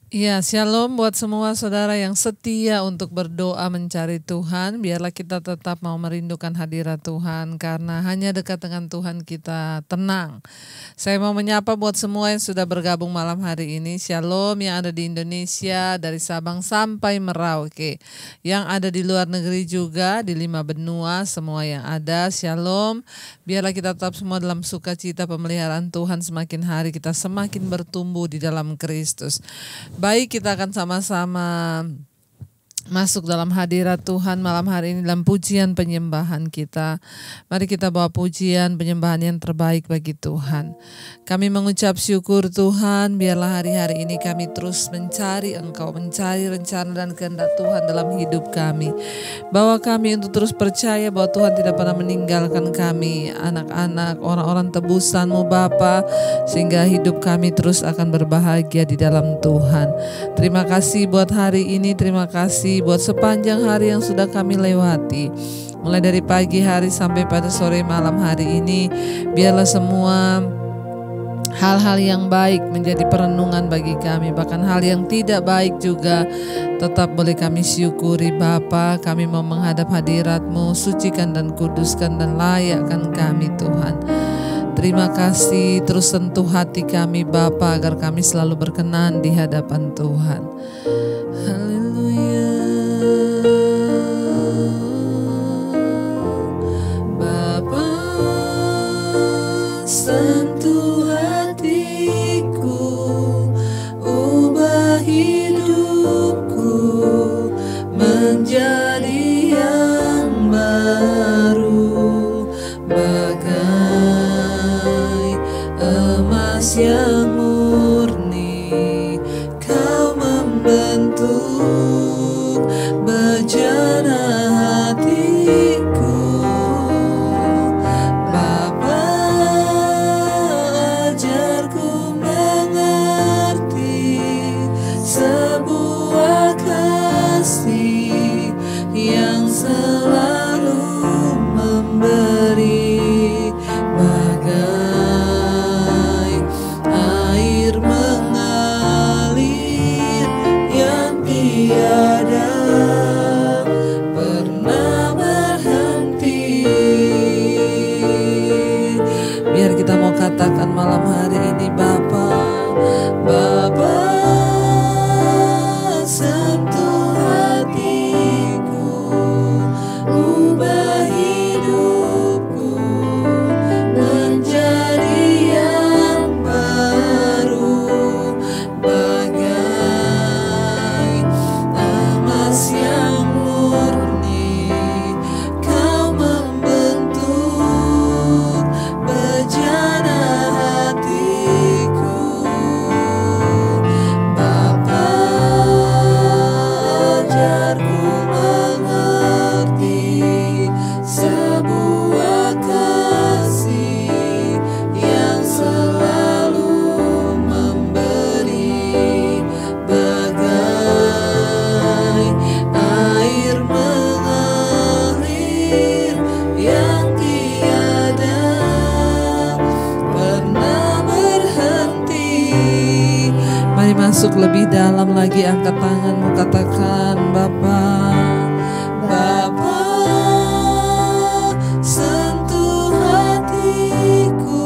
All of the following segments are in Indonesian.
Ya, shalom buat semua saudara yang setia untuk berdoa mencari Tuhan. Biarlah kita tetap mau merindukan hadirat Tuhan, karena hanya dekat dengan Tuhan kita tenang. Saya mau menyapa buat semua yang sudah bergabung malam hari ini. Shalom yang ada di Indonesia, dari Sabang sampai Merauke. Yang ada di luar negeri juga, di 5 benua, semua yang ada. Shalom. Biarlah kita tetap semua dalam sukacita pemeliharaan Tuhan. Semakin hari kita semakin bertumbuh di dalam Kristus. Baik, kita akan sama-sama masuk dalam hadirat Tuhan malam hari ini dalam pujian penyembahan kita. Mari kita bawa pujian penyembahan yang terbaik bagi Tuhan. Kami mengucap syukur Tuhan, biarlah hari-hari ini kami terus mencari Engkau, mencari rencana dan kehendak Tuhan dalam hidup kami. Bawa kami untuk terus percaya bahwa Tuhan tidak pernah meninggalkan kami, anak-anak, orang-orang tebusan-Mu Bapa, sehingga hidup kami terus akan berbahagia di dalam Tuhan. Terima kasih buat hari ini, terima kasih buat sepanjang hari yang sudah kami lewati. Mulai dari pagi hari sampai pada sore malam hari ini, biarlah semua hal-hal yang baik menjadi perenungan bagi kami. Bahkan hal yang tidak baik juga tetap boleh kami syukuri Bapa. Kami mau menghadap hadirat-Mu, sucikan dan kuduskan dan layakkan kami Tuhan. Terima kasih, terus sentuh hati kami Bapa, agar kami selalu berkenan di hadapan Tuhan. Haleluya. Bapa, sentuh hatiku, ubah hidupku menjadi yang baru, bagai emas yang murni. Kau membentuk bejana hatiku. Bapa, ajarku mengerti sebuah kasih yang selalu memberi, bagai air mengalir yang tiada pernah berhenti. Biar kita mau katakan malam hari ini, Bapa, Bapa, sentuh hatiku, ubah hidupku menjadi yang baru, bagai emas yang murni. Kau membentuk bejana hatiku. Bapa, ajarku mengerti sebuah kasih yang selalu memberi, bagai air mengalir yang tiada pernah berhenti. Mari masuk lebih dalam lagi, angkat tanganmu, katakan Bapa, Bapa, sentuh hatiku,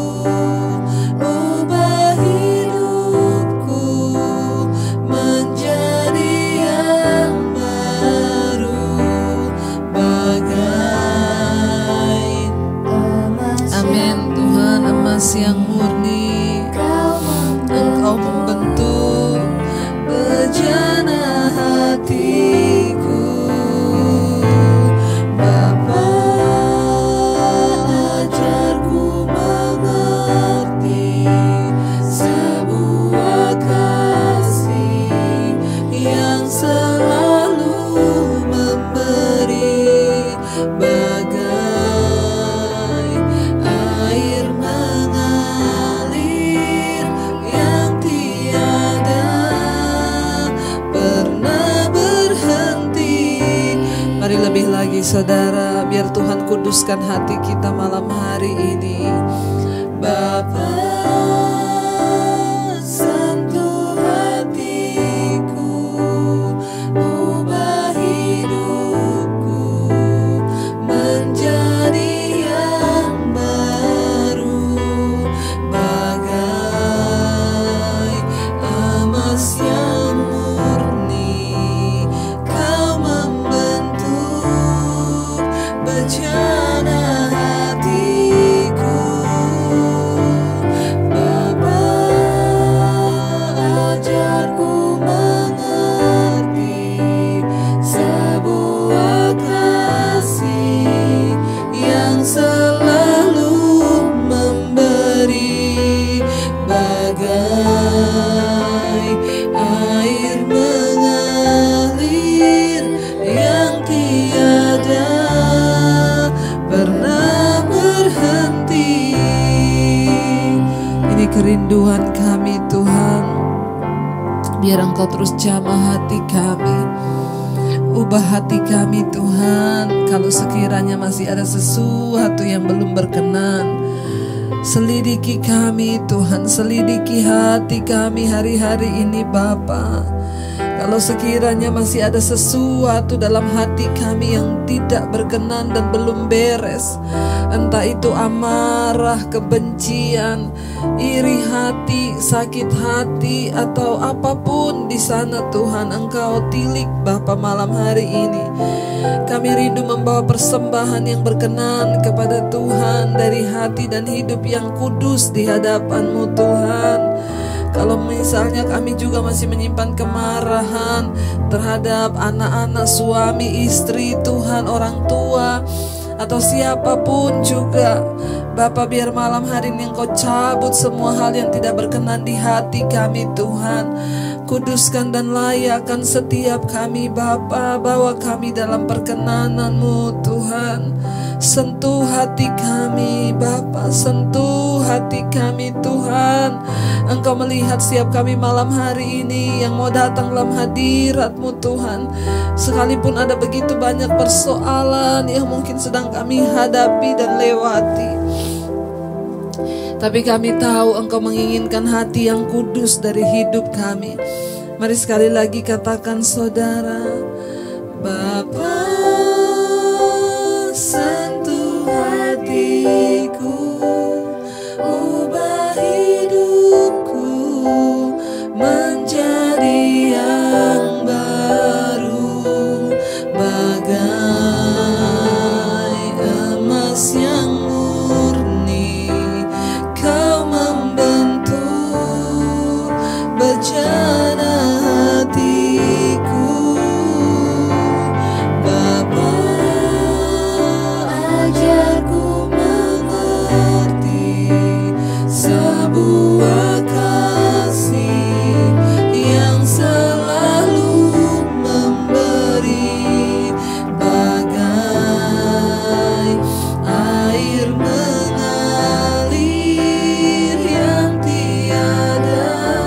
ubah hidupku menjadi yang baru, bagai amin Tuhan, emas yang murni. Engkau membentuk bejana hatiku. Bapa, ajarku mengerti sebuah kasih yang selalu memberi, bagai air mengalir yang tiada pernah berhenti. Mari lebih lagi saudara, biar Tuhan kuduskan hati kita malam hari ini. Bapa, sentuh hatiku, bagai air mengalir yang tiada pernah berhenti. Ini kerinduan kami Tuhan. Biar Engkau terus jamah hati kami, ubah hati kami Tuhan. Kalau sekiranya masih ada sesuatu yang belum berkenan, selidiki kami Tuhan, selidiki hati kami hari-hari ini Bapa. Kalau sekiranya masih ada sesuatu dalam hati kami yang tidak berkenan dan belum beres, entah itu amarah, kebencian, iri hati, sakit hati, atau apapun di sana Tuhan, Engkau tilik Bapa malam hari ini. Kami rindu membawa persembahan yang berkenan kepada Tuhan dari hati dan hidup yang kudus di hadapan-Mu Tuhan. Kalau misalnya kami juga masih menyimpan kemarahan terhadap anak-anak, suami, istri Tuhan, orang tua, atau siapapun juga Bapa, biar malam hari ini Engkau cabut semua hal yang tidak berkenan di hati kami Tuhan. Kuduskan dan layakkan setiap kami Bapa, bawa kami dalam perkenanan-Mu Tuhan. Sentuh hati kami Bapa, sentuh hati kami Tuhan. Engkau melihat setiap kami malam hari ini yang mau datang dalam hadirat-Mu Tuhan. Sekalipun ada begitu banyak persoalan yang mungkin sedang kami hadapi dan lewati, tapi kami tahu Engkau menginginkan hati yang kudus dari hidup kami. Mari sekali lagi katakan saudara, Bapa, sentuh hatiku, ubah hidupku menjadi yang baru, bagai emas yang murni. Kau membentuk bejana hatiku, Bapa, ajarku mengerti sebuah kasih yang selalu memberi, bagai air mengalir yang tiada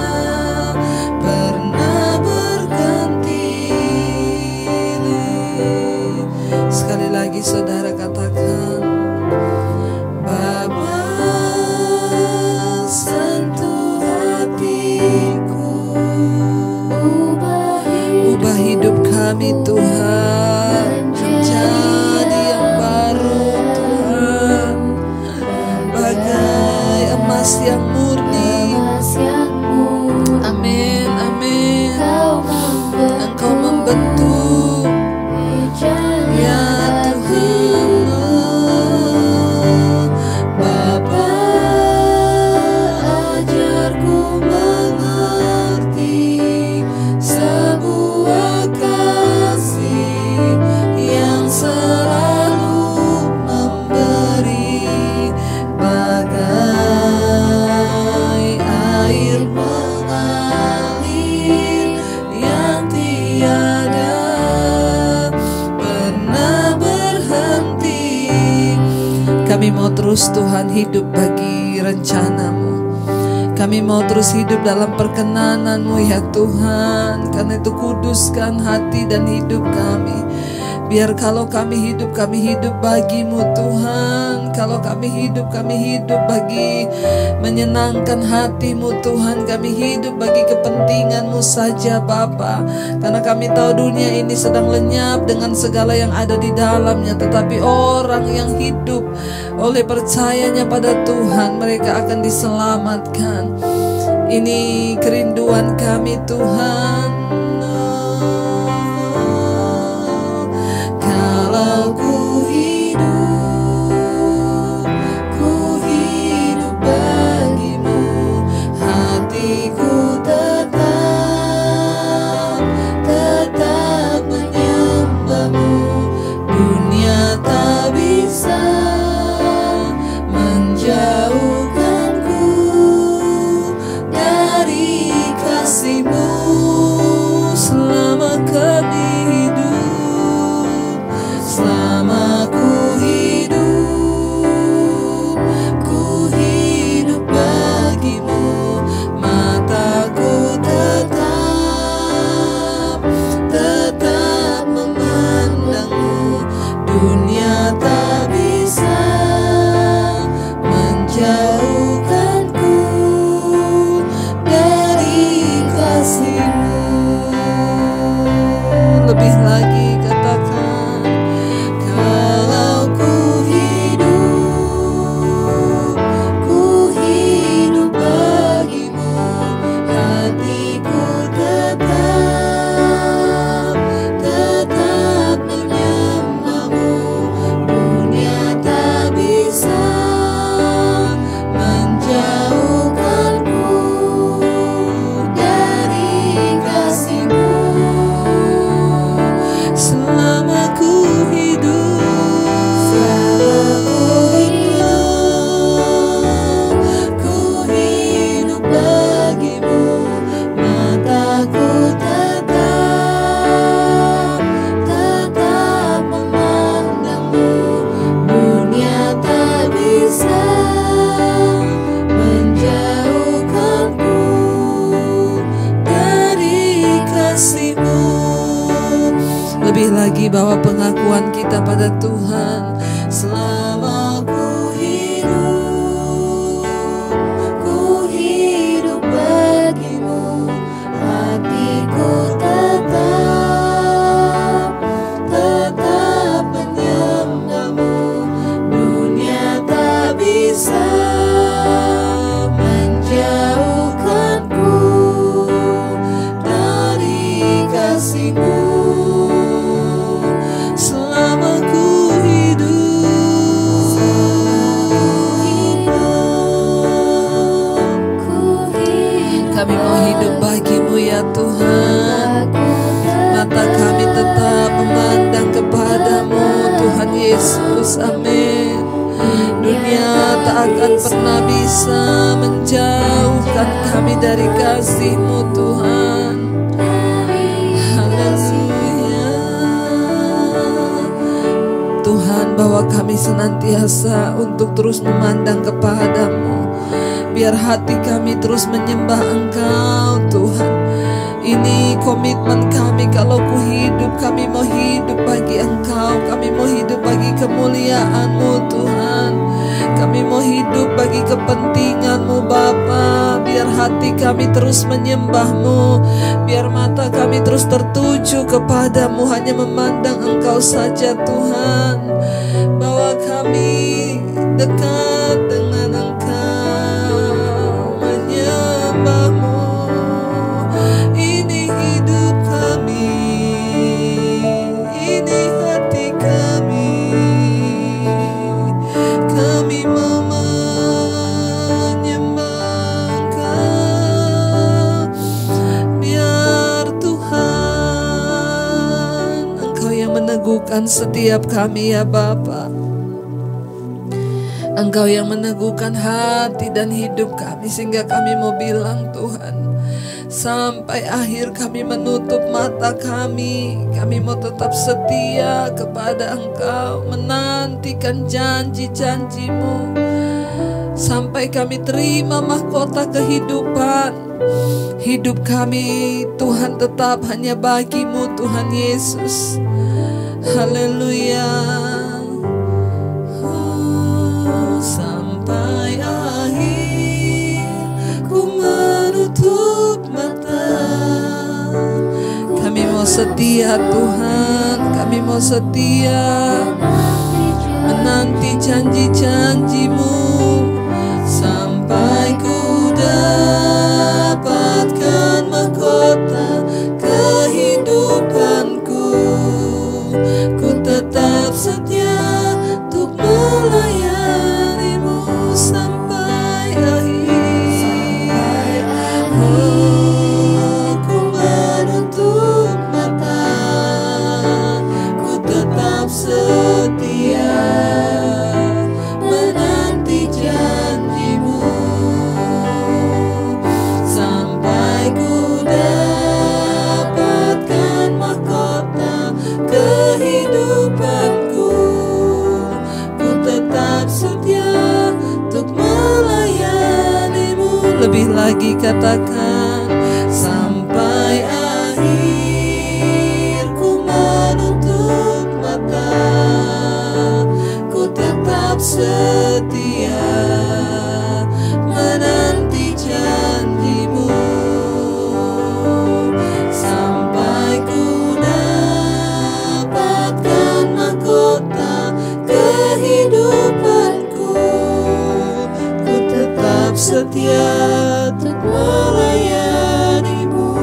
pernah berganti. Sekali lagi saudara katakan, Bapa, sentuh hatiku, ubah hidup kami Tuhan menjadi yang baru Tuhan, bagai emas yang murni. Amin, amin. Engkau membentuk ya Tuhan. Bapa, ajarku mengerti sebuah kasih yang selalu memberi, bagai air mengalir yang tiada pernah berhenti. Kami mau terus Tuhan hidup bagi rencana-Mu. Kami mau terus hidup dalam perkenanan-Mu ya Tuhan. Karena itu kuduskan hati dan hidup kami. Biar kalau kami hidup bagi-Mu Tuhan. Kalau kami hidup bagi menyenangkan hati-Mu Tuhan. Kami hidup bagi kepentingan-Mu saja Bapa. Karena kami tahu dunia ini sedang lenyap dengan segala yang ada di dalamnya. Tetapi orang yang hidup oleh percayanya pada Tuhan, mereka akan diselamatkan. Ini kerinduan kami Tuhan. Kalau ku hidup bagi-Mu, hatiku tetap menyembah-Mu. Dunia tak bisa menjauhkanku kami bawa pengakuan kita pada Tuhan. Selama ku hidup bagimu, hatiku tetap menyembahmu. Dunia tak bisa menjauhkanku dari kasih-Mu. Selama ku hidup, kami mau hidup bagi-Mu ya Tuhan. Mata kami tetap memandang kepada-Mu Tuhan Yesus, amin. Dunia tak akan pernah bisa menjauhkan kami dari kasih-Mu Tuhan. Haleluya. Tuhan, bawa kami senantiasa untuk terus memandang kepada-Mu. Biar hati kami terus menyembah Engkau Tuhan. Ini komitmen kami, kalau ku hidup, kami mau hidup bagi Engkau. Kami mau hidup bagi kemuliaan-Mu Tuhan. Kami mau hidup bagi kepentingan-Mu Bapa. Biar hati kami terus menyembah-Mu. Biar mata kami terus tertuju kepada-Mu, hanya memandang Engkau saja Tuhan. Bawa kami dekat dengan Engkau, menyembah-Mu. Ini hidup kami, ini hati kami. Kami mau menyembah Engkau. Biar Tuhan, Engkau yang meneguhkan setiap kami ya Bapa. Engkau yang meneguhkan hati dan hidup kami, sehingga kami mau bilang Tuhan, sampai akhir kami menutup mata kami mau tetap setia kepada Engkau, menantikan janji-janji-Mu, sampai kami terima mahkota kehidupan. Hidup kami Tuhan tetap hanya bagi-Mu Tuhan Yesus. Haleluya. Sampai akhir ku menutup mata. Kami mau setia Tuhan, kami mau setia menanti janji-janji-Mu, sampai ku dapatkan mahkota kehidupanku. Ku tetap setia untuk melayani-Mu sampai akhir. Oh, ku menutup mata, ku tetap setia menanti janji-Mu, sampai ku dapatkan mahkota kehidupanku. Ku tetap setia untuk melayani-Mu. Lebih lagi katakan, sampai akhir ku menutup mata, ku tetap setia menanti janji-Mu, sampai ku dapatkan mahkota kehidupanku. Ku tetap setia untuk melayani-Mu.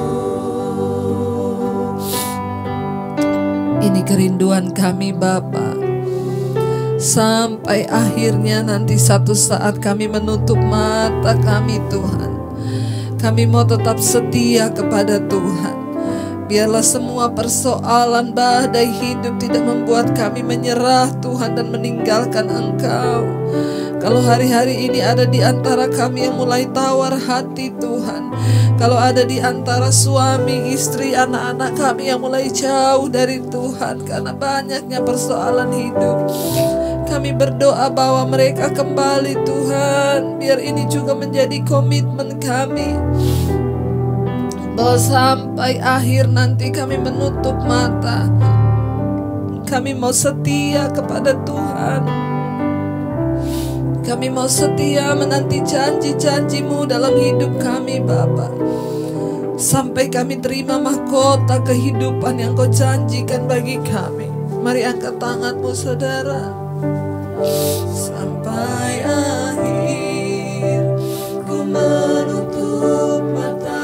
Ini kerinduan kami Bapa. Sampai akhirnya nanti satu saat kami menutup mata kami Tuhan, kami mau tetap setia kepada Tuhan. Biarlah semua persoalan badai hidup tidak membuat kami menyerah Tuhan dan meninggalkan Engkau. Kalau hari-hari ini ada di antara kami yang mulai tawar hati Tuhan, kalau ada di antara suami, istri, anak-anak kami yang mulai jauh dari Tuhan karena banyaknya persoalan hidup, kami berdoa bawa mereka kembali Tuhan. Biar ini juga menjadi komitmen kami, bahwa sampai akhir nanti kami menutup mata, Kami mau setia kepada Tuhan. Kami mau setia menanti janji-janji-Mu dalam hidup kami Bapa, sampai kami terima mahkota kehidupan yang Kau janjikan bagi kami. Mari angkat tanganmu saudara. Sampai akhir ku menutup mata,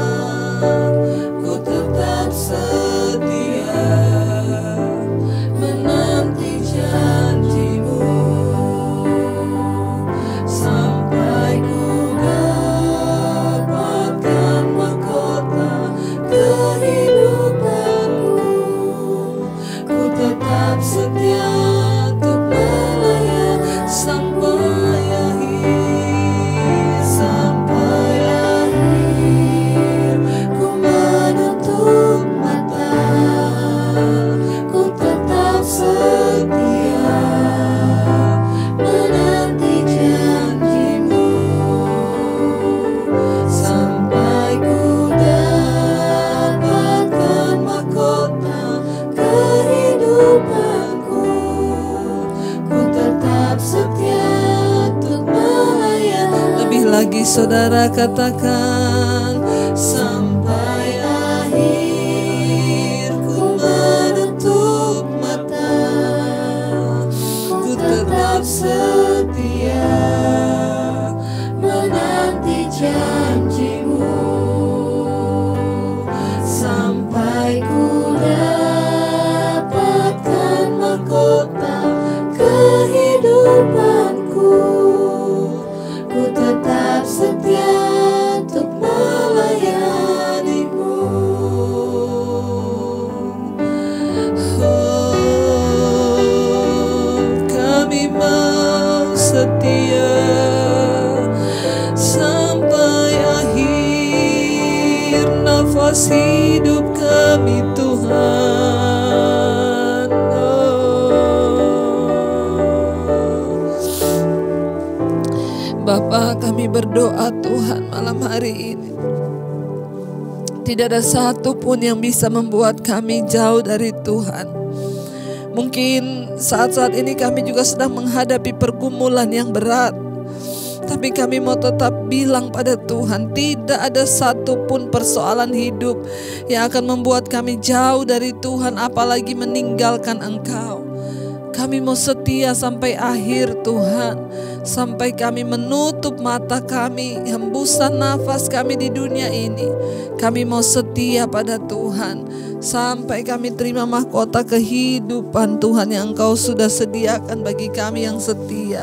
ku tetap setia menanti janji-Mu, sampai ku dapatkan mahkota kehidupanku. Ku tetap setia untuk melayan sampai akhir, sampai akhir. Ku menutup mata, ku tetap setia menanti janji-Mu, sampai ku dapatkan mahkota kehidupanku. Ku tetap setia untuk melayan. Lebih lagi saudara katakan, sampai akhir ku menutup mata, ku tetap setia menanti janji-Mu, sampai ku dapatkan mahkota kehidupanku. Ku tetap setia untuk melayani-Mu. Oh, kami mau setia sampai akhir nafas hidup kami Tuhan. Bapa, kami berdoa Tuhan malam hari ini, tidak ada satu pun yang bisa membuat kami jauh dari Tuhan. Mungkin saat-saat ini kami juga sedang menghadapi pergumulan yang berat, tapi kami mau tetap bilang pada Tuhan, tidak ada satu pun persoalan hidup yang akan membuat kami jauh dari Tuhan, apalagi meninggalkan Engkau. Kami mau setia sampai akhir Tuhan, sampai kami menutup mata kami, hembusan nafas kami di dunia ini. Kami mau setia pada Tuhan, sampai kami terima mahkota kehidupan Tuhan yang Engkau sudah sediakan bagi kami yang setia.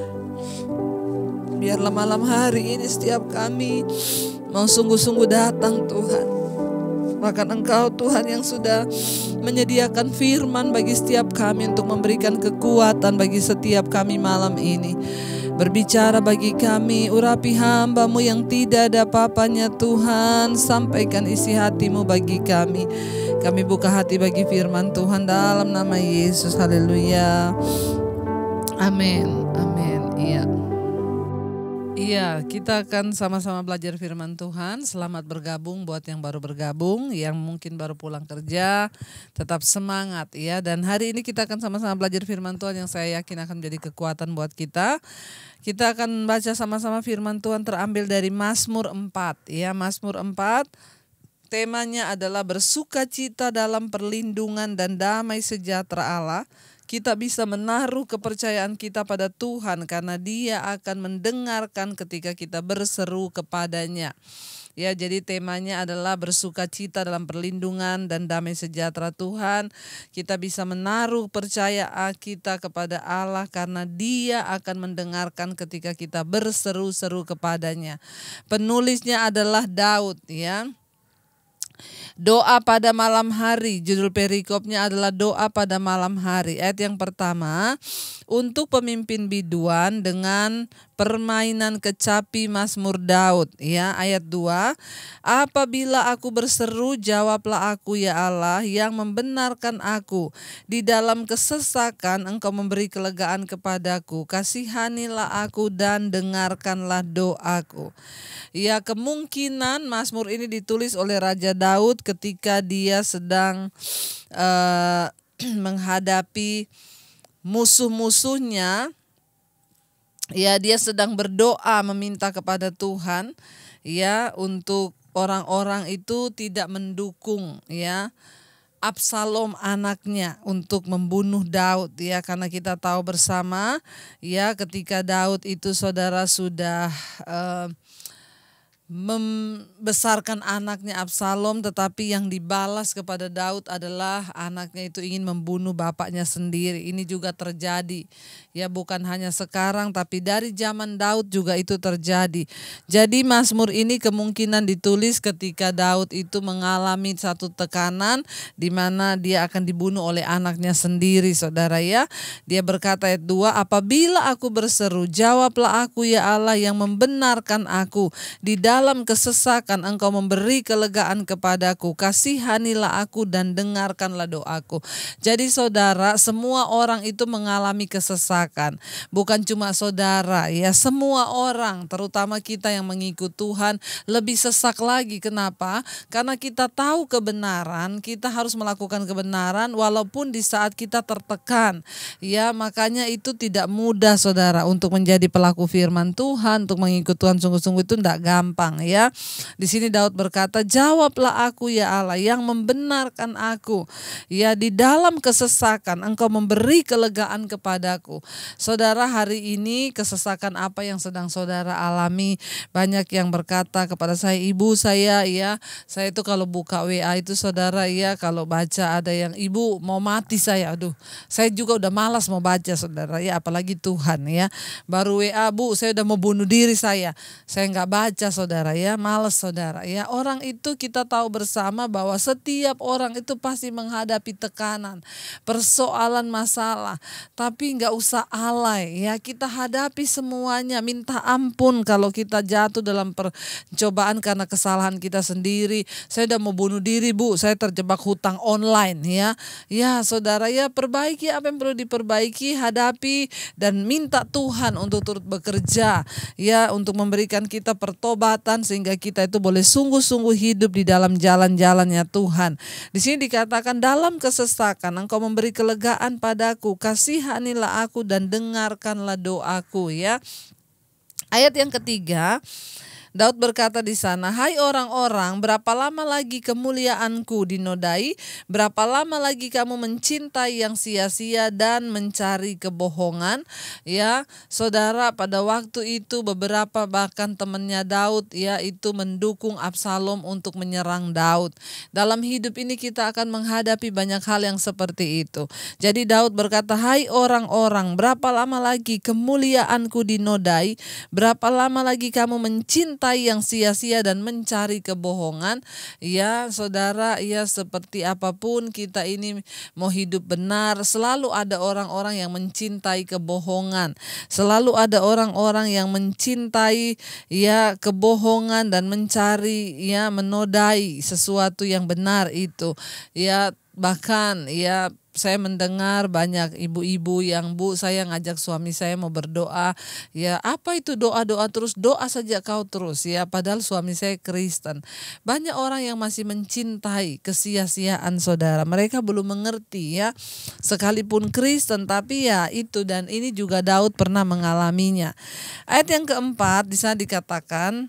Biarlah malam hari ini setiap kami mau sungguh-sungguh datang Tuhan. Bahkan Engkau Tuhan yang sudah menyediakan firman bagi setiap kami untuk memberikan kekuatan bagi setiap kami malam ini. Berbicara bagi kami, urapi hamba-Mu yang tidak ada apa-apanya Tuhan. Sampaikan isi hati-Mu bagi kami. Kami buka hati bagi firman Tuhan dalam nama Yesus. Haleluya. Amin. Amin. Iya. Iya, kita akan sama-sama belajar firman Tuhan. Selamat bergabung buat yang baru bergabung, yang mungkin baru pulang kerja, tetap semangat ya. Dan hari ini kita akan sama-sama belajar firman Tuhan yang saya yakin akan menjadi kekuatan buat kita. Kita akan baca sama-sama firman Tuhan terambil dari Mazmur 4 ya. Mazmur 4 temanya adalah bersukacita dalam perlindungan dan damai sejahtera Allah. Kita bisa menaruh kepercayaan kita pada Tuhan karena Dia akan mendengarkan ketika kita berseru kepadanya. Ya, jadi temanya adalah bersukacita dalam perlindungan dan damai sejahtera Tuhan. Kita bisa menaruh percaya kita kepada Allah karena Dia akan mendengarkan ketika kita berseru-seru kepadanya. Penulisnya adalah Daud ya. Doa pada malam hari, judul perikopnya adalah doa pada malam hari. Ayat yang pertama, untuk pemimpin biduan dengan permainan kecapi Mazmur Daud. Ya, ayat 2, apabila aku berseru, jawablah aku ya Allah yang membenarkan aku. Di dalam kesesakan Engkau memberi kelegaan kepadaku. Kasihanilah aku dan dengarkanlah doaku. Ya, kemungkinan Mazmur ini ditulis oleh Raja Daud ketika dia sedang menghadapi musuh-musuhnya, ya dia sedang berdoa meminta kepada Tuhan ya untuk orang-orang itu tidak mendukung ya Absalom anaknya untuk membunuh Daud ya, karena kita tahu bersama ya ketika Daud itu saudara sudah membesarkan anaknya Absalom, tetapi yang dibalas kepada Daud adalah anaknya itu ingin membunuh bapaknya sendiri. Ini juga terjadi ya, bukan hanya sekarang tapi dari zaman Daud juga itu terjadi. Jadi Mazmur ini kemungkinan ditulis ketika Daud itu mengalami satu tekanan di mana dia akan dibunuh oleh anaknya sendiri, saudara ya. Dia berkata ayat 2, apabila aku berseru, jawablah aku ya Allah yang membenarkan aku. Di dalam kesesakan Engkau memberi kelegaan kepadaku. Kasihanilah aku dan dengarkanlah doaku. Jadi saudara, semua orang itu mengalami kesesakan. Bukan cuma saudara ya, semua orang, terutama kita yang mengikut Tuhan lebih sesak lagi. Kenapa? Karena kita tahu kebenaran, kita harus melakukan kebenaran walaupun di saat kita tertekan. Ya, makanya itu tidak mudah saudara untuk menjadi pelaku firman Tuhan, untuk mengikut Tuhan sungguh-sungguh itu tidak gampang ya. Di sini Daud berkata, jawablah aku ya Allah yang membenarkan aku. Ya, di dalam kesesakan Engkau memberi kelegaan kepadaku. Saudara, hari ini kesesakan apa yang sedang saudara alami? Banyak yang berkata kepada saya, ibu saya ya, saya itu kalau buka WA itu saudara ya, kalau baca ada yang ibu mau mati saya. Aduh, saya juga udah malas mau baca saudara ya, apalagi Tuhan ya. Baru WA, bu saya udah mau bunuh diri saya nggak baca saudara ya, malas saudara ya. Orang itu kita tahu bersama bahwa setiap orang itu pasti menghadapi tekanan, persoalan, masalah. Tapi nggak usah alay ya, kita hadapi semuanya, minta ampun kalau kita jatuh dalam percobaan karena kesalahan kita sendiri. Saya udah mau bunuh diri bu, saya terjebak hutang online ya. Ya saudara ya, perbaiki apa yang perlu diperbaiki, hadapi dan minta Tuhan untuk turut bekerja ya, untuk memberikan kita pertobatan sehingga kita itu boleh sungguh-sungguh hidup di dalam jalan-jalannya Tuhan. Di sini dikatakan dalam kesesakan Engkau memberi kelegaan padaku, kasihanilah aku dan dengarkanlah doaku ya. Ayat yang ketiga, Daud berkata di sana, hai orang-orang, berapa lama lagi kemuliaanku dinodai? Berapa lama lagi kamu mencintai yang sia-sia dan mencari kebohongan? Ya, saudara, pada waktu itu beberapa bahkan temannya Daud ya itu mendukung Absalom untuk menyerang Daud. Dalam hidup ini kita akan menghadapi banyak hal yang seperti itu. Jadi Daud berkata, hai orang-orang, berapa lama lagi kemuliaanku dinodai? Berapa lama lagi kamu mencintai yang sia-sia dan mencari kebohongan? Ya saudara, ya seperti apapun kita ini mau hidup benar, selalu ada orang-orang yang mencintai kebohongan. Selalu ada orang-orang yang mencintai ya kebohongan dan mencari ya menodai sesuatu yang benar itu. Ya bahkan ya saya mendengar banyak ibu-ibu yang, bu saya ngajak suami saya mau berdoa. Ya apa itu doa-doa terus, doa saja kau terus ya, padahal suami saya Kristen. Banyak orang yang masih mencintai kesia-siaan saudara. Mereka belum mengerti ya, sekalipun Kristen tapi ya itu, dan ini juga Daud pernah mengalaminya. Ayat yang keempat di sana dikatakan,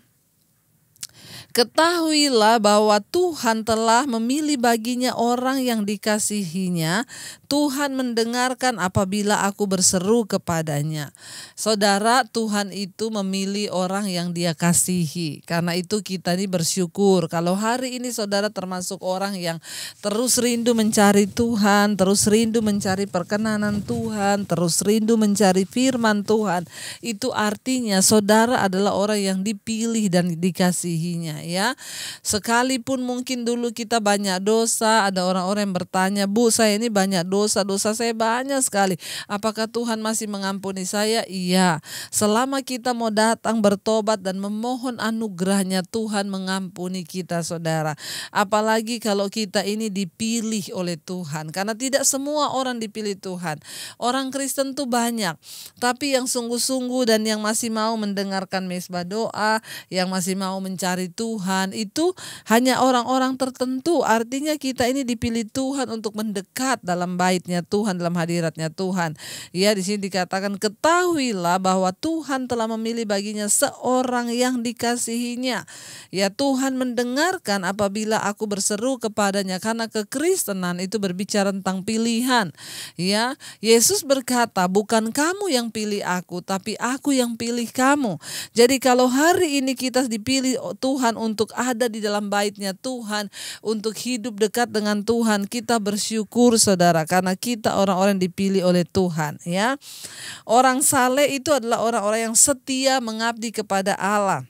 ketahuilah bahwa Tuhan telah memilih baginya orang yang dikasihinya. Tuhan mendengarkan apabila aku berseru kepadanya. Saudara, Tuhan itu memilih orang yang Dia kasihi. Karena itu kita ini bersyukur kalau hari ini saudara termasuk orang yang terus rindu mencari Tuhan, terus rindu mencari perkenanan Tuhan, terus rindu mencari firman Tuhan. Itu artinya saudara adalah orang yang dipilih dan dikasihinya ya. Sekalipun mungkin dulu kita banyak dosa, ada orang-orang yang bertanya, bu saya ini banyak dosa saya banyak sekali, apakah Tuhan masih mengampuni saya? Iya, selama kita mau datang bertobat dan memohon anugerahnya, Tuhan mengampuni kita saudara. Apalagi kalau kita ini dipilih oleh Tuhan, karena tidak semua orang dipilih Tuhan. Orang Kristen tuh banyak, tapi yang sungguh-sungguh dan yang masih mau mendengarkan mesbah doa, yang masih mau mencari Tuhan, Tuhan itu hanya orang-orang tertentu. Artinya kita ini dipilih Tuhan untuk mendekat dalam bait-Nya Tuhan, dalam hadirat-Nya Tuhan. Ya, di sini dikatakan, ketahuilah bahwa Tuhan telah memilih baginya seorang yang dikasihinya. Ya, Tuhan mendengarkan apabila aku berseru kepadanya, karena kekristenan itu berbicara tentang pilihan. Ya, Yesus berkata, bukan kamu yang pilih aku, tapi aku yang pilih kamu. Jadi kalau hari ini kita dipilih Tuhan untuk ada di dalam bait-Nya Tuhan, untuk hidup dekat dengan Tuhan, kita bersyukur saudara, karena kita orang-orang yang dipilih oleh Tuhan. Ya, orang saleh itu adalah orang-orang yang setia mengabdi kepada Allah.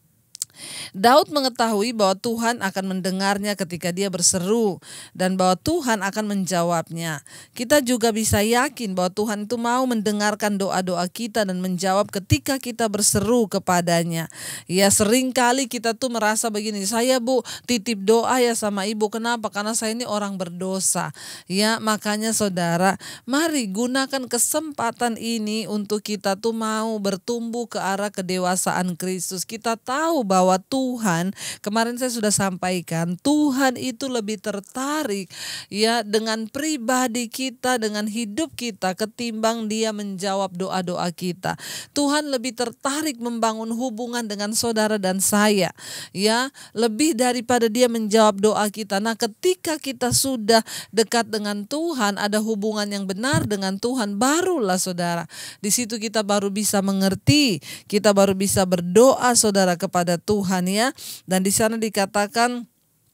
Daud mengetahui bahwa Tuhan akan mendengarnya ketika dia berseru dan bahwa Tuhan akan menjawabnya. Kita juga bisa yakin bahwa Tuhan itu mau mendengarkan doa-doa kita dan menjawab ketika kita berseru kepadanya. Ya, seringkali kita tuh merasa begini, saya Bu titip doa ya sama Ibu. Kenapa? Karena saya ini orang berdosa. Ya, makanya saudara, mari gunakan kesempatan ini untuk kita tuh mau bertumbuh ke arah kedewasaan Kristus. Kita tahu bahwa Tuhan, kemarin saya sudah sampaikan, Tuhan itu lebih tertarik ya dengan pribadi kita, dengan hidup kita, ketimbang Dia menjawab doa-doa kita. Tuhan lebih tertarik membangun hubungan dengan saudara dan saya, ya, lebih daripada Dia menjawab doa kita. Nah, ketika kita sudah dekat dengan Tuhan, ada hubungan yang benar dengan Tuhan, barulah saudara, di situ kita baru bisa mengerti, kita baru bisa berdoa saudara kepada Tuhan. Ya, dan di sana dikatakan,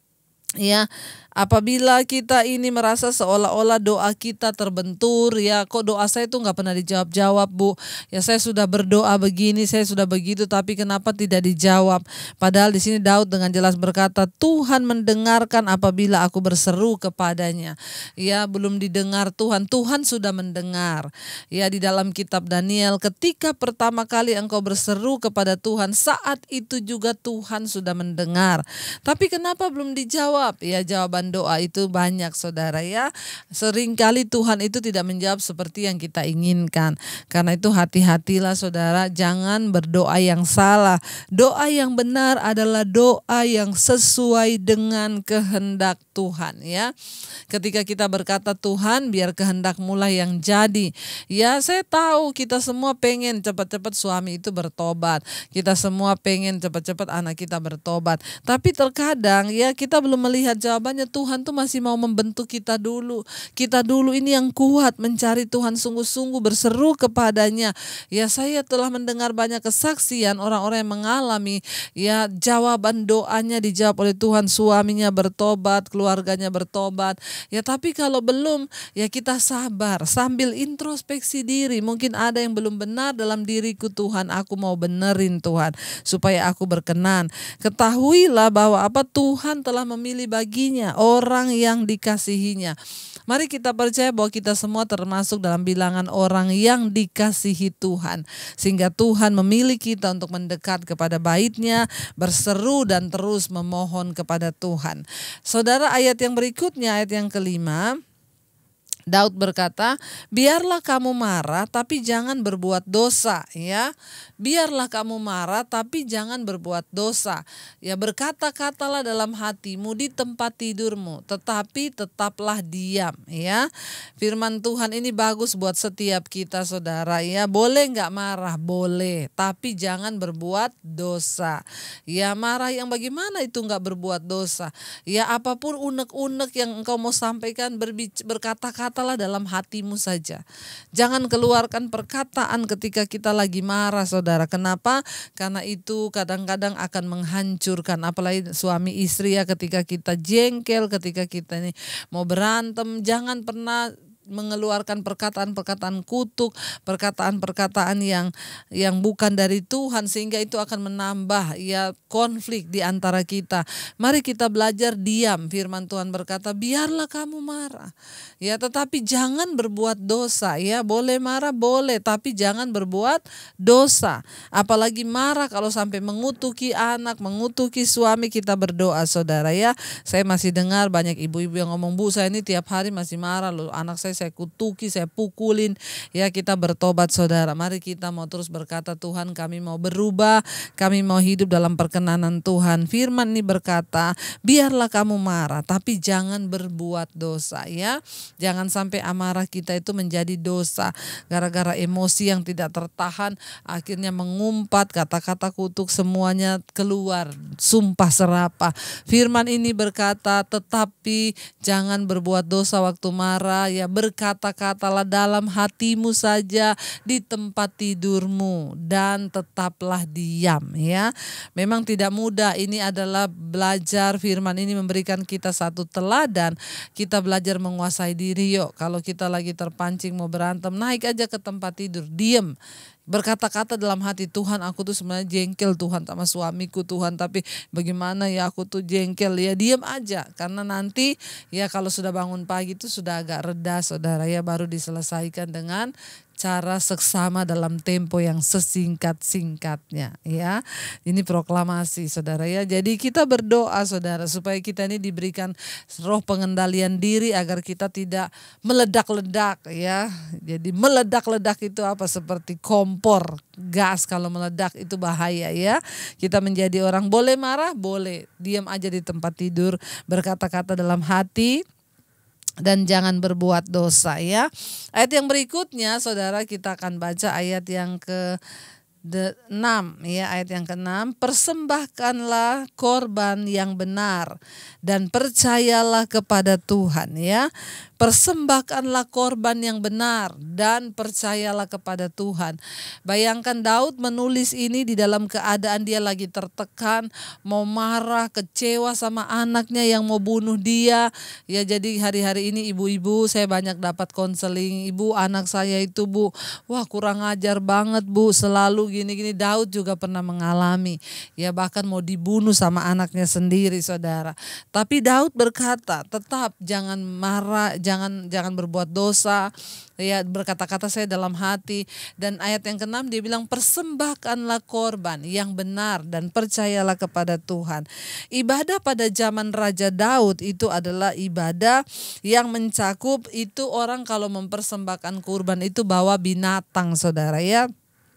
ya, apabila kita ini merasa seolah-olah doa kita terbentur, ya kok doa saya itu nggak pernah dijawab-jawab Bu, ya saya sudah berdoa begini, saya sudah begitu, tapi kenapa tidak dijawab? Padahal di sini Daud dengan jelas berkata, Tuhan mendengarkan apabila aku berseru kepadanya. Ya, belum didengar Tuhan, Tuhan sudah mendengar. Ya, di dalam kitab Daniel, ketika pertama kali engkau berseru kepada Tuhan, saat itu juga Tuhan sudah mendengar. Tapi kenapa belum dijawab? Ya, jawaban doa itu banyak saudara ya. Seringkali Tuhan itu tidak menjawab seperti yang kita inginkan. Karena itu hati-hatilah saudara, jangan berdoa yang salah. Doa yang benar adalah doa yang sesuai dengan kehendak Tuhan ya. Ketika kita berkata, Tuhan biar kehendak-Mu lah yang jadi. Ya, saya tahu kita semua pengen cepat-cepat suami itu bertobat. Kita semua pengen cepat-cepat anak kita bertobat. Tapi terkadang ya kita belum melihat jawabannya. Tuhan tuh masih mau membentuk kita dulu. Kita dulu ini yang kuat mencari Tuhan sungguh-sungguh, berseru kepadanya. Ya, saya telah mendengar banyak kesaksian orang-orang yang mengalami ya jawaban doanya dijawab oleh Tuhan, suaminya bertobat, keluarganya bertobat. Ya, tapi kalau belum, ya kita sabar sambil introspeksi diri. Mungkin ada yang belum benar dalam diriku, Tuhan, aku mau benerin Tuhan supaya aku berkenan. Ketahuilah bahwa Tuhan telah memilih baginya orang yang dikasihinya. Mari kita percaya bahwa kita semua termasuk dalam bilangan orang yang dikasihi Tuhan. Sehingga Tuhan memilih kita untuk mendekat kepada bait-Nya, berseru dan terus memohon kepada Tuhan. Saudara, ayat yang berikutnya, ayat yang kelima, Daud berkata, biarlah kamu marah tapi jangan berbuat dosa ya. Biarlah kamu marah tapi jangan berbuat dosa. Ya, berkata-katalah dalam hatimu di tempat tidurmu, tetapi tetaplah diam ya. Firman Tuhan ini bagus buat setiap kita saudara ya. Boleh nggak marah? Boleh, tapi jangan berbuat dosa. Ya, marah yang bagaimana itu nggak berbuat dosa? Ya, apapun unek-unek yang engkau mau sampaikan, berkata-katalah dalam hatimu saja. Jangan keluarkan perkataan ketika kita lagi marah saudara. Kenapa? Karena itu kadang-kadang akan menghancurkan, apalagi suami istri ya, ketika kita jengkel, ketika kita ini mau berantem, jangan pernah mengeluarkan perkataan-perkataan kutuk, perkataan-perkataan yang bukan dari Tuhan, sehingga itu akan menambah ya konflik di antara kita. Mari kita belajar diam. Firman Tuhan berkata, biarlah kamu marah ya, tetapi jangan berbuat dosa ya. Boleh marah, boleh, tapi jangan berbuat dosa. Apalagi marah kalau sampai mengutuki anak, mengutuki suami. Kita berdoa saudara ya. Saya masih dengar banyak ibu-ibu yang ngomong, Bu, saya ini tiap hari masih marah loh, anak saya saya kutuki, saya pukulin. Ya, kita bertobat saudara. Mari kita mau terus berkata, Tuhan kami mau berubah, kami mau hidup dalam perkenanan Tuhan. Firman ini berkata, biarlah kamu marah tapi jangan berbuat dosa ya. Jangan sampai amarah kita itu menjadi dosa. Gara-gara emosi yang tidak tertahan akhirnya mengumpat, kata-kata kutuk semuanya keluar, sumpah serapah. Firman ini berkata, tetapi jangan berbuat dosa waktu marah ya, berkata-katalah dalam hatimu saja di tempat tidurmu dan tetaplah diam ya. Memang tidak mudah, ini adalah belajar. Firman ini memberikan kita satu teladan, kita belajar menguasai diri. Yuk, kalau kita lagi terpancing mau berantem, naik aja ke tempat tidur, diem. Berkata-kata dalam hati, Tuhan aku tuh sebenarnya jengkel Tuhan sama suamiku Tuhan, tapi bagaimana ya aku tuh jengkel ya, diam aja. Karena nanti ya kalau sudah bangun pagi itu sudah agak reda saudara ya, baru diselesaikan dengan cara seksama dalam tempo yang sesingkat-singkatnya ya. Ini proklamasi saudara ya. Jadi kita berdoa saudara supaya kita ini diberikan roh pengendalian diri agar kita tidak meledak-ledak ya. Jadi meledak-ledak itu apa? Seperti kompor gas, kalau meledak itu bahaya ya. Kita menjadi orang boleh marah, boleh diam aja di tempat tidur, berkata-kata dalam hati, dan jangan berbuat dosa ya. Ayat yang berikutnya saudara, kita akan baca ayat yang ke-6 ya, ayat yang ke-6. Persembahkanlah korban yang benar dan percayalah kepada Tuhan ya. Persembahkanlah korban yang benar dan percayalah kepada Tuhan. Bayangkan Daud menulis ini di dalam keadaan dia lagi tertekan, mau marah, kecewa sama anaknya yang mau bunuh dia. Ya, jadi hari-hari ini ibu-ibu saya banyak dapat konseling, ibu anak saya itu bu, wah kurang ajar banget bu, selalu gini-gini. Daud juga pernah mengalami, ya bahkan mau dibunuh sama anaknya sendiri saudara. Tapi Daud berkata, tetap jangan marah, jangan berbuat dosa ya, berkata-kata saya dalam hati. Dan ayat yang ke-6 dia bilang, persembahkanlah korban yang benar dan percayalah kepada Tuhan. Ibadah pada zaman Raja Daud itu adalah ibadah yang mencakup itu, orang kalau mempersembahkan kurban itu bawa binatang saudara ya.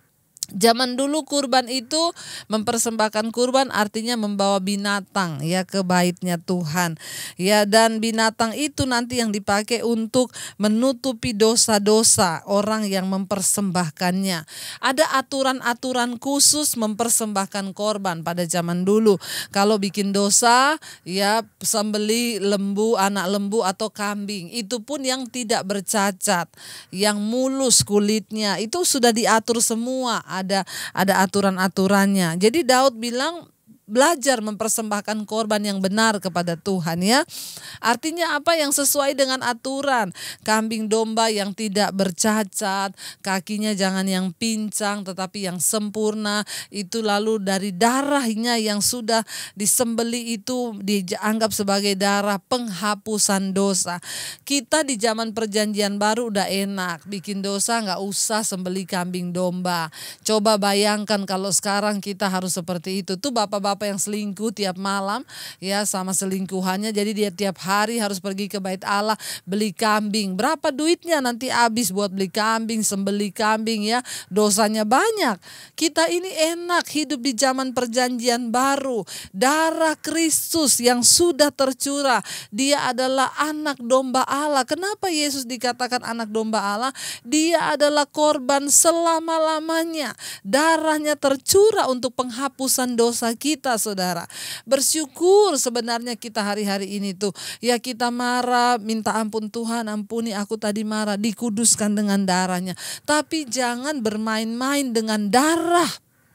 Zaman dulu kurban itu, mempersembahkan kurban artinya membawa binatang ya ke baitnya Tuhan. Ya, dan binatang itu nanti yang dipakai untuk menutupi dosa-dosa orang yang mempersembahkannya. Ada aturan-aturan khusus mempersembahkan korban pada zaman dulu. Kalau bikin dosa ya sembeli lembu, anak lembu atau kambing. Itu pun yang tidak bercacat, yang mulus kulitnya, itu sudah diatur semua. Ada aturan-aturannya. Jadi Daud bilang, belajar mempersembahkan korban yang benar kepada Tuhan ya. Artinya apa? Yang sesuai dengan aturan. Kambing domba yang tidak bercacat, kakinya jangan yang pincang tetapi yang sempurna. Itu lalu dari darahnya yang sudah disembeli itu dianggap sebagai darah penghapusan dosa. Kita di zaman perjanjian baru udah enak, bikin dosa nggak usah sembeli kambing domba. Coba bayangkan kalau sekarang kita harus seperti itu. Tuh bapak-bapak yang selingkuh tiap malam ya sama selingkuhannya, jadi dia tiap hari harus pergi ke bait Allah beli kambing. Berapa duitnya nanti habis buat beli kambing, sembeli kambing ya, dosanya banyak. Kita ini enak hidup di zaman perjanjian baru. Darah Kristus yang sudah tercurah, dia adalah anak domba Allah. Kenapa Yesus dikatakan anak domba Allah? Dia adalah korban selama-lamanya. Darahnya tercurah untuk penghapusan dosa kita saudara. Bersyukur sebenarnya kita hari-hari ini tuh ya, kita marah minta ampun, Tuhan ampuni aku tadi marah, dikuduskan dengan darahnya. Tapi jangan bermain-main dengan darah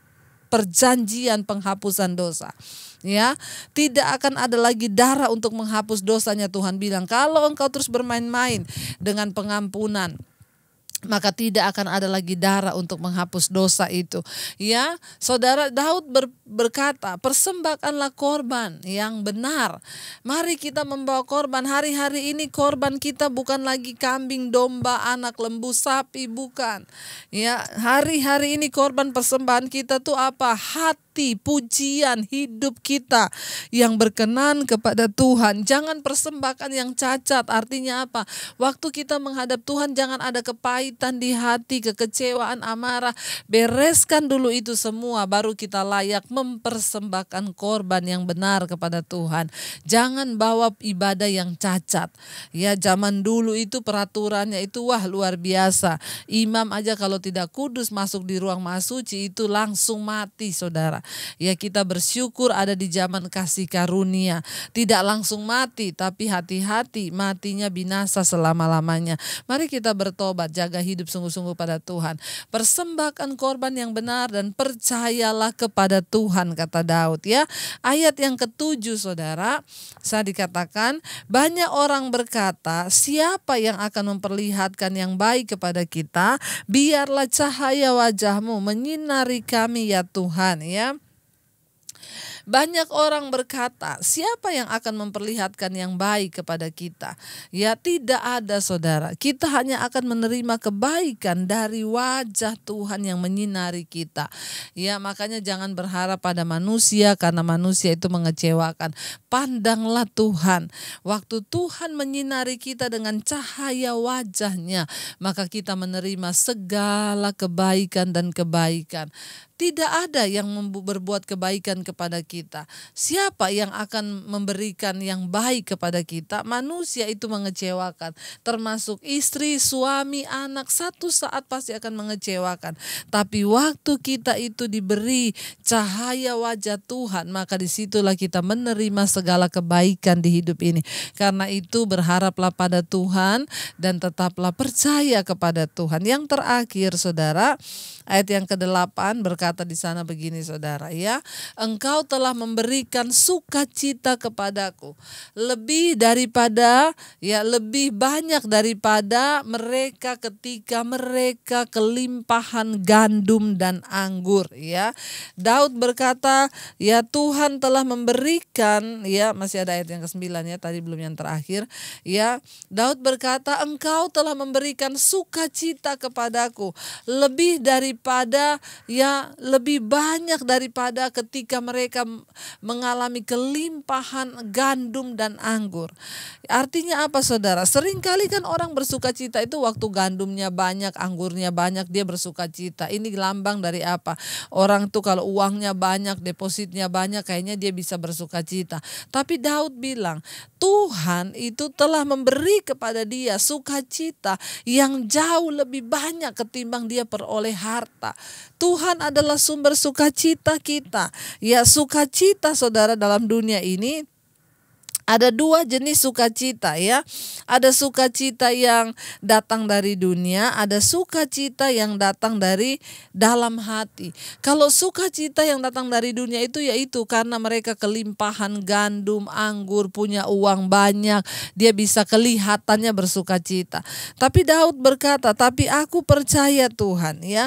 perjanjian penghapusan dosa. Ya, tidak akan ada lagi darah untuk menghapus dosanya. Tuhan bilang kalau engkau terus bermain-main dengan pengampunan, maka tidak akan ada lagi darah untuk menghapus dosa itu. Ya, saudara, Daud berkata, persembahkanlah korban yang benar. Mari kita membawa korban. Hari-hari ini korban kita bukan lagi kambing, domba, anak lembu, sapi, bukan. Ya, hari-hari ini korban persembahan kita tuh apa? Hati hati, pujian, hidup kita yang berkenan kepada Tuhan. Jangan persembahkan yang cacat. Artinya apa? Waktu kita menghadap Tuhan jangan ada kepahitan di hati, kekecewaan, amarah. Bereskan dulu itu semua, baru kita layak mempersembahkan korban yang benar kepada Tuhan. Jangan bawa ibadah yang cacat. Ya, zaman dulu itu peraturannya itu luar biasa. Imam aja kalau tidak kudus masuk di ruang maha suci itu langsung mati, saudara. Ya, kita bersyukur ada di zaman kasih karunia. Tidak langsung mati, tapi hati-hati matinya binasa selama-lamanya. Mari kita bertobat, jaga hidup sungguh-sungguh pada Tuhan. Persembahkan korban yang benar dan percayalah kepada Tuhan, kata Daud ya. Ayat yang ke-7, saudara, saya dikatakan banyak orang berkata, siapa yang akan memperlihatkan yang baik kepada kita? Biarlah cahaya wajahmu menyinari kami ya Tuhan ya. Banyak orang berkata, siapa yang akan memperlihatkan yang baik kepada kita? Ya, tidak ada, saudara. Kita hanya akan menerima kebaikan dari wajah Tuhan yang menyinari kita. Ya, makanya jangan berharap pada manusia karena manusia itu mengecewakan. Pandanglah Tuhan. Waktu Tuhan menyinari kita dengan cahaya wajahnya, maka kita menerima segala kebaikan dan kebaikan. Tidak ada yang berbuat kebaikan kepada kita. Siapa yang akan memberikan yang baik kepada kita? Manusia itu mengecewakan. Termasuk istri, suami, anak. Satu saat pasti akan mengecewakan. Tapi waktu kita itu diberi cahaya wajah Tuhan, maka disitulah kita menerima segala kebaikan di hidup ini. Karena itu berharaplah pada Tuhan dan tetaplah percaya kepada Tuhan. Yang terakhir, saudara, ayat yang ke-8 berkata di sana begini, saudara ya. Engkau telah memberikan sukacita kepadaku lebih banyak daripada mereka ketika mereka kelimpahan gandum dan anggur ya. Daud berkata, ya Tuhan telah memberikan, ya masih ada ayat yang ke-9 ya, tadi belum yang terakhir ya. Daud berkata, engkau telah memberikan sukacita kepadaku lebih banyak daripada ketika mereka mengalami kelimpahan gandum dan anggur. Artinya apa, saudara? Seringkali kan orang bersukacita itu waktu gandumnya banyak, anggurnya banyak, dia bersukacita. Ini lambang dari apa? Orang tuh kalau uangnya banyak, depositnya banyak, kayaknya dia bisa bersukacita. Tapi Daud bilang, Tuhan itu telah memberi kepada dia sukacita yang jauh lebih banyak ketimbang dia peroleh harta. Tuhan adalah sumber sukacita kita. Ya, sukacita, saudara, dalam dunia ini ada dua jenis sukacita ya. Ada sukacita yang datang dari dunia, ada sukacita yang datang dari dalam hati. Kalau sukacita yang datang dari dunia itu yaitu karena mereka kelimpahan gandum, anggur, punya uang banyak, dia bisa kelihatannya bersukacita. Tapi Daud berkata, tapi aku percaya Tuhan ya.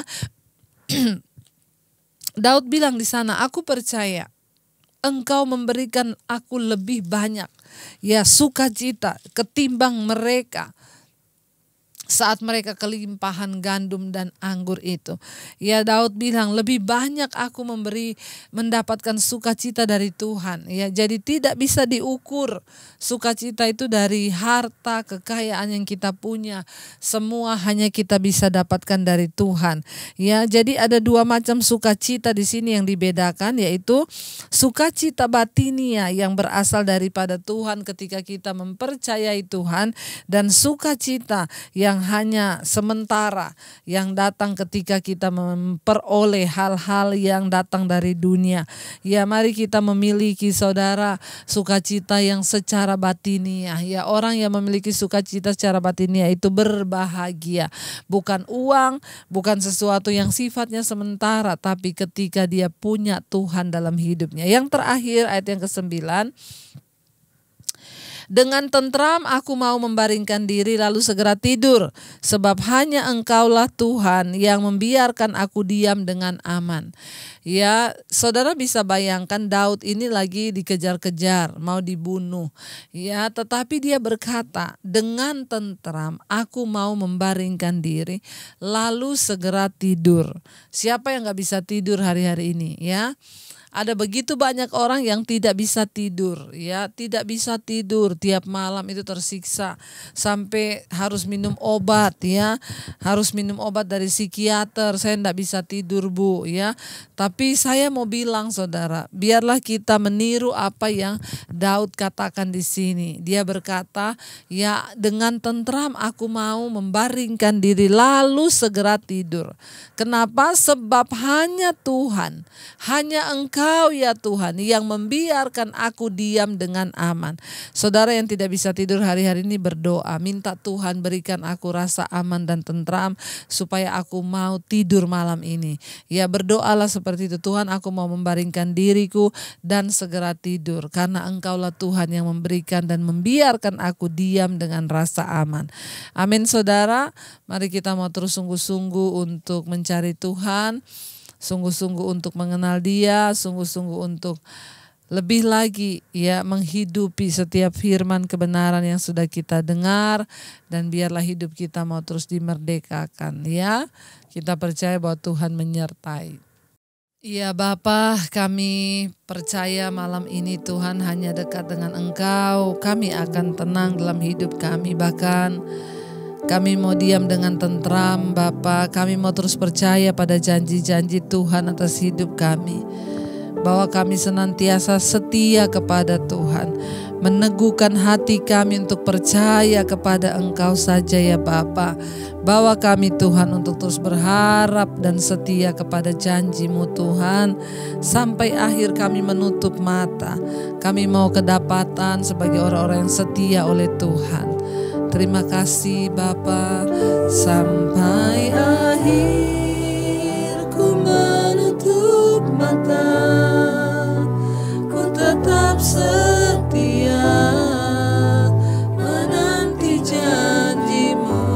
Daud bilang di sana, aku percaya Engkau memberikan aku lebih banyak ya sukacita ketimbang mereka saat mereka kelimpahan gandum dan anggur itu. Ya, Daud bilang lebih banyak aku mendapatkan sukacita dari Tuhan. Ya, jadi tidak bisa diukur sukacita itu dari harta, kekayaan yang kita punya. Semua hanya kita bisa dapatkan dari Tuhan. Ya, jadi ada dua macam sukacita di sini yang dibedakan, yaitu sukacita batinia yang berasal daripada Tuhan ketika kita mempercayai Tuhan, dan sukacita yang hanya sementara yang datang ketika kita memperoleh hal-hal yang datang dari dunia. Ya, mari kita memiliki, saudara, sukacita yang secara batiniah. Ya, orang yang memiliki sukacita secara batiniah itu berbahagia. Bukan uang, bukan sesuatu yang sifatnya sementara, tapi ketika dia punya Tuhan dalam hidupnya. Yang terakhir ayat yang ke-9. Dengan tentram aku mau membaringkan diri lalu segera tidur, sebab hanya Engkaulah Tuhan yang membiarkan aku diam dengan aman. Ya, saudara bisa bayangkan Daud ini lagi dikejar-kejar, mau dibunuh. Ya, tetapi dia berkata, dengan tentram aku mau membaringkan diri lalu segera tidur. Siapa yang gak bisa tidur hari-hari ini ya? Ada begitu banyak orang yang tidak bisa tidur, ya, tidak bisa tidur tiap malam itu tersiksa sampai harus minum obat, ya, harus minum obat dari psikiater. Saya tidak bisa tidur, Bu, ya. Tapi saya mau bilang, saudara, biarlah kita meniru apa yang Daud katakan di sini. Dia berkata, ya, dengan tentram aku mau membaringkan diri lalu segera tidur. Kenapa? Sebab hanya Tuhan, hanya Engkau ya Tuhan yang membiarkan aku diam dengan aman. Saudara yang tidak bisa tidur hari-hari ini berdoa, minta Tuhan berikan aku rasa aman dan tentram supaya aku mau tidur malam ini. Ya, berdoalah seperti itu. Tuhan, aku mau membaringkan diriku dan segera tidur karena Engkaulah Tuhan yang memberikan dan membiarkan aku diam dengan rasa aman. Amin, saudara. Mari kita mau terus sungguh-sungguh untuk mencari Tuhan, sungguh-sungguh untuk mengenal Dia, sungguh-sungguh untuk lebih lagi, ya, menghidupi setiap firman kebenaran yang sudah kita dengar, dan biarlah hidup kita mau terus dimerdekakan, ya. Kita percaya bahwa Tuhan menyertai. Ya Bapa, kami percaya malam ini Tuhan hanya dekat dengan Engkau, kami akan tenang dalam hidup kami, bahkan kami mau diam dengan tentram, Bapa. Kami mau terus percaya pada janji-janji Tuhan atas hidup kami, bahwa kami senantiasa setia kepada Tuhan, meneguhkan hati kami untuk percaya kepada Engkau saja ya Bapa. Bawa kami Tuhan untuk terus berharap dan setia kepada janji-Mu Tuhan, sampai akhir kami menutup mata. Kami mau kedapatan sebagai orang-orang yang setia oleh Tuhan. Terima kasih Bapa. Sampai akhir ku menutup mata, ku tetap setia menanti janji-Mu,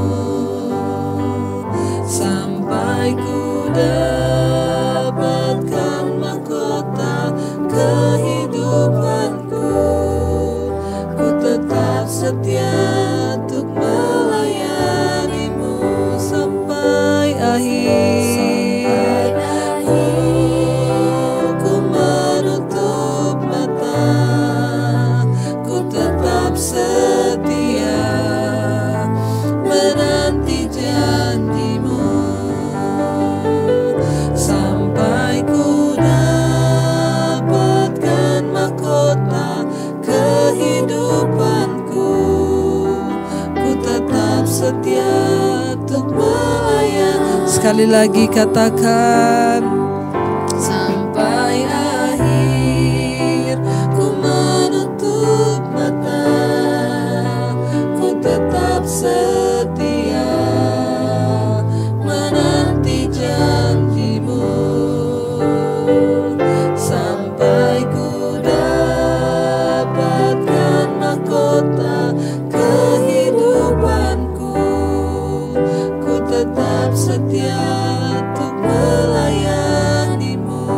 sampai ku dapatkan mahkota kehidupanku. Ku tetap setia untuk melayani-Mu sampai akhir. Ku menutup mata, ku tetap setia menanti janji-Mu, sampai ku dapatkan mahkota kehidupanku. Ku tetap setia untuk melayani. Sekali lagi katakan, sampai akhir ku menutup mata, ku tetap setia menanti janji-Mu, sampai ku dapatkan mahkota kehidupanku. Ku tetap setia untuk melayani-Mu.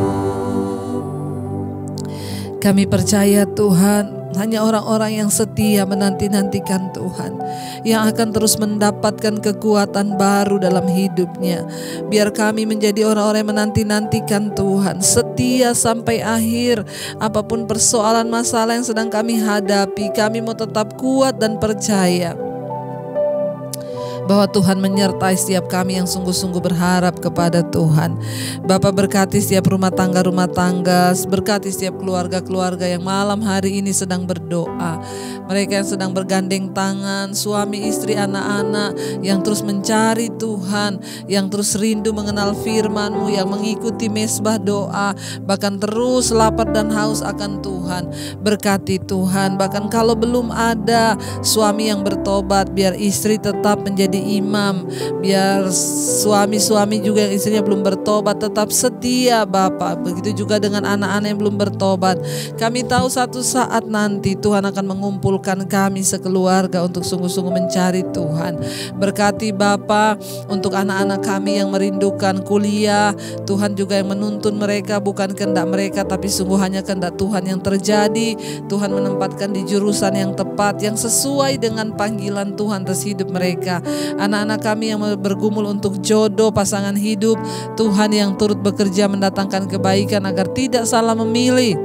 Kami percaya Tuhan, hanya orang-orang yang setia menanti-nantikan Tuhan yang akan terus mendapatkan kekuatan baru dalam hidupnya. Biar kami menjadi orang-orang yang menanti-nantikan Tuhan, setia sampai akhir. Apapun persoalan masalah yang sedang kami hadapi, kami mau tetap kuat dan percaya bahwa Tuhan menyertai setiap kami yang sungguh-sungguh berharap kepada Tuhan. Bapa, berkati setiap rumah tangga, berkati setiap keluarga-keluarga yang malam hari ini sedang berdoa. Mereka yang sedang bergandeng tangan, suami, istri, anak-anak yang terus mencari Tuhan, yang terus rindu mengenal firman-Mu, yang mengikuti mesbah doa, bahkan terus lapar dan haus akan Tuhan. Berkati Tuhan, bahkan kalau belum ada suami yang bertobat, biar istri tetap menjadi imam, biar suami-suami juga yang istrinya belum bertobat tetap setia Bapak. Begitu juga dengan anak-anak yang belum bertobat. Kami tahu satu saat nanti Tuhan akan mengumpulkan kami sekeluarga untuk sungguh-sungguh mencari Tuhan. Berkati Bapa untuk anak-anak kami yang merindukan kuliah, Tuhan juga yang menuntun mereka, bukan kehendak mereka tapi sungguh hanya kehendak Tuhan yang terjadi. Tuhan menempatkan di jurusan yang tepat, yang sesuai dengan panggilan Tuhan atas hidup mereka. Anak-anak kami yang bergumul untuk jodoh, pasangan hidup, Tuhan yang turut bekerja mendatangkan kebaikan agar tidak salah memilih,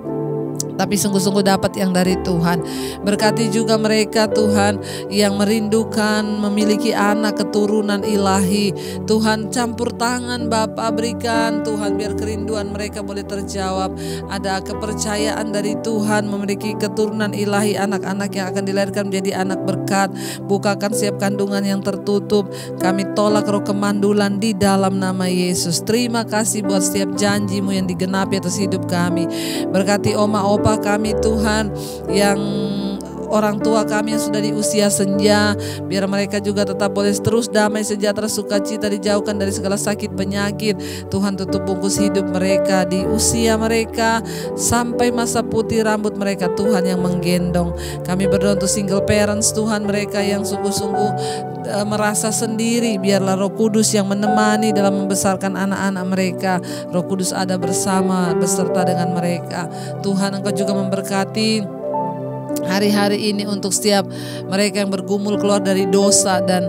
tapi sungguh-sungguh dapat yang dari Tuhan. Berkati juga mereka Tuhan yang merindukan memiliki anak keturunan ilahi. Tuhan, campur tangan Bapa, berikan Tuhan biar kerinduan mereka boleh terjawab. Ada kepercayaan dari Tuhan memiliki keturunan ilahi, anak-anak yang akan dilahirkan menjadi anak berkat. Bukakan setiap kandungan yang tertutup. Kami tolak roh kemandulan di dalam nama Yesus. Terima kasih buat setiap janji-Mu yang digenapi atas hidup kami. Berkati oma opa kami Tuhan, yang orang tua kami yang sudah di usia senja, biar mereka juga tetap boleh terus damai, sejahtera, sukacita, dijauhkan dari segala sakit penyakit. Tuhan, tutup bungkus hidup mereka di usia mereka sampai masa putih rambut mereka, Tuhan yang menggendong. Kami berdoa untuk single parents Tuhan, mereka yang sungguh-sungguh merasa sendiri, biarlah Roh Kudus yang menemani dalam membesarkan anak-anak mereka. Roh Kudus ada bersama beserta dengan mereka. Tuhan, Engkau juga memberkati hari-hari ini untuk setiap mereka yang bergumul keluar dari dosa dan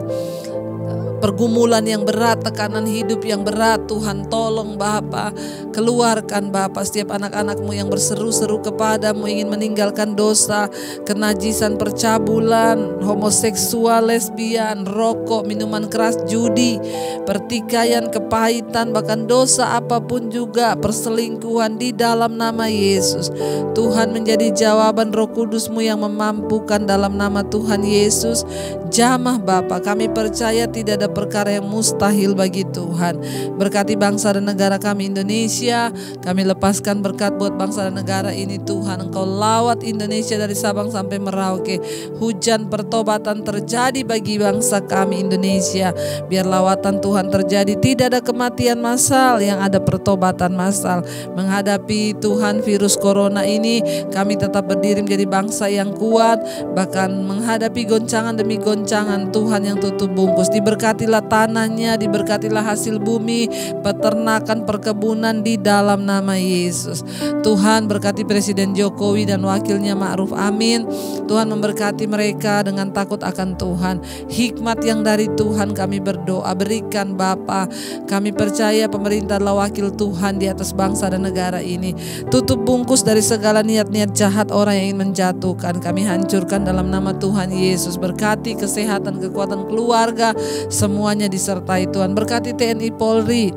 pergumulan yang berat, tekanan hidup yang berat. Tuhan, tolong Bapa, keluarkan Bapa setiap anak-anak-Mu yang berseru-seru kepadamu ingin meninggalkan dosa, kenajisan, percabulan, homoseksual, lesbian, rokok, minuman keras, judi, pertikaian, kepahitan, bahkan dosa apapun juga, perselingkuhan, di dalam nama Yesus. Tuhan, menjadi jawaban Roh Kudus-Mu yang memampukan dalam nama Tuhan Yesus. Jamah Bapa, kami percaya tidak ada perkara yang mustahil bagi Tuhan. Berkati bangsa dan negara kami Indonesia. Kami lepaskan berkat buat bangsa dan negara ini Tuhan. Engkau lawat Indonesia dari Sabang sampai Merauke. Hujan pertobatan terjadi bagi bangsa kami Indonesia. Biar lawatan Tuhan terjadi, tidak ada kematian massal, yang ada pertobatan massal. Menghadapi Tuhan virus corona ini, kami tetap berdiri menjadi bangsa yang kuat. Bahkan menghadapi goncangan demi goncangan, Tuhan yang tutup bungkus. Diberkatilah tanahnya, diberkatilah hasil bumi, peternakan, perkebunan di dalam nama Yesus. Tuhan, berkati Presiden Jokowi dan wakilnya Ma'ruf Amin. Tuhan, memberkati mereka dengan takut akan Tuhan. Hikmat yang dari Tuhan kami berdoa, berikan Bapa. Kami percaya pemerintah adalah wakil Tuhan di atas bangsa dan negara ini. Tutup bungkus dari segala niat-niat jahat orang yang ingin menjatuhkan. Kami hancurkan dalam nama Tuhan Yesus. Berkati kesehatan, kekuatan keluarga, semuanya disertai Tuhan. Berkati TNI Polri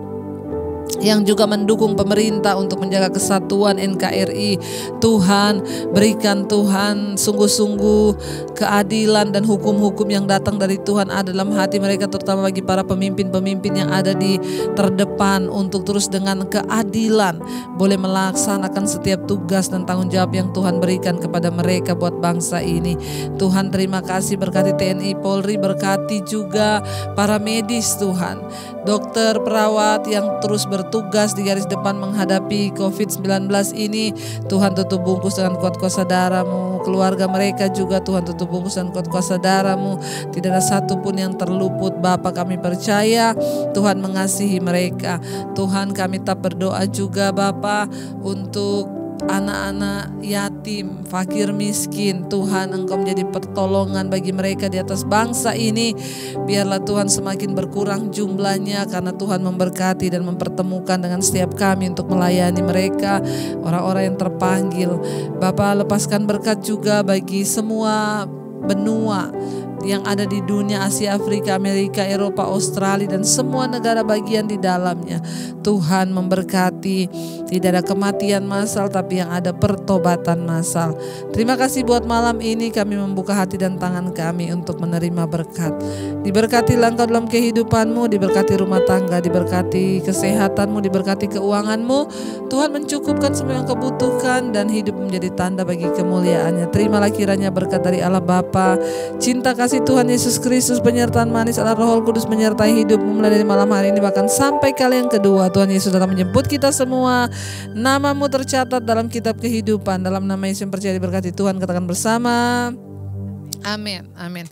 yang juga mendukung pemerintah untuk menjaga kesatuan NKRI. Tuhan, berikan Tuhan sungguh-sungguh keadilan dan hukum-hukum yang datang dari Tuhan ada dalam hati mereka, terutama bagi para pemimpin-pemimpin yang ada di terdepan, untuk terus dengan keadilan boleh melaksanakan setiap tugas dan tanggung jawab yang Tuhan berikan kepada mereka buat bangsa ini. Tuhan, terima kasih. Berkati TNI Polri, berkati juga para medis Tuhan, dokter, perawat yang terus bertugas di garis depan menghadapi COVID-19 ini. Tuhan, tutup bungkus dengan kuat kuasa darah-Mu. Keluarga mereka juga Tuhan, tutup bungkus dengan kuat kuasa darah-Mu. Tidak ada satupun yang terluput. Bapa, kami percaya Tuhan mengasihi mereka. Tuhan, kami tetap berdoa juga Bapa untuk anak-anak yatim, fakir miskin. Tuhan, Engkau menjadi pertolongan bagi mereka di atas bangsa ini. Biarlah Tuhan semakin berkurang jumlahnya, karena Tuhan memberkati dan mempertemukan dengan setiap kami untuk melayani mereka, orang-orang yang terpanggil. Bapa, lepaskan berkat juga bagi semua benua yang ada di dunia, Asia, Afrika, Amerika, Eropa, Australia, dan semua negara bagian di dalamnya. Tuhan memberkati, tidak ada kematian massal, tapi yang ada pertobatan massal. Terima kasih buat malam ini kami membuka hati dan tangan kami untuk menerima berkat. Diberkatilah Engkau dalam kehidupanmu, diberkati rumah tangga, diberkati kesehatanmu, diberkati keuanganmu. Tuhan mencukupkan semua yang Kau butuhkan dan hidup menjadi tanda bagi kemuliaan-Nya. Terimalah kiranya berkat dari Allah Bapa, cinta kasih Tuhan Yesus Kristus, penyertaan manis Allah Roh Kudus menyertai hidupmu mulai dari malam hari ini bahkan sampai kali yang kedua. Tuhan Yesus datang menjemput kita semua. Namamu tercatat dalam kitab kehidupan. Dalam nama Yesus yang percaya diberkati Tuhan, katakan bersama. Amin. Amin.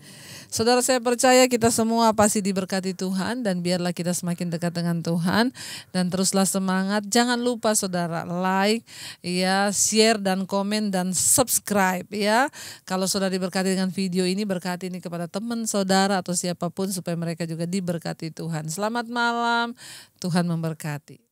Saudara, saya percaya kita semua pasti diberkati Tuhan, dan biarlah kita semakin dekat dengan Tuhan dan teruslah semangat. Jangan lupa saudara like, ya, share dan komen dan subscribe ya. Kalau saudara diberkati dengan video ini, berkati ini kepada teman saudara atau siapapun supaya mereka juga diberkati Tuhan. Selamat malam, Tuhan memberkati.